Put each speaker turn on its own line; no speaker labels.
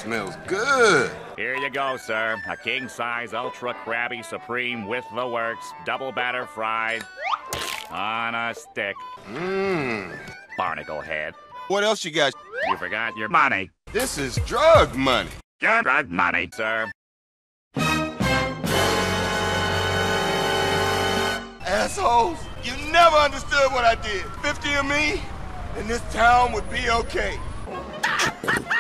Smells good.
Here you go, sir. A king-size Ultra Krabby Supreme with the works. Double batter fried. On a stick.
Mmm.
Barnacle head.
What else you got?
You forgot your money.
This is drug money.
Your drug money, sir.
Assholes, you never understood what I did. 50 of me, and this town would be okay.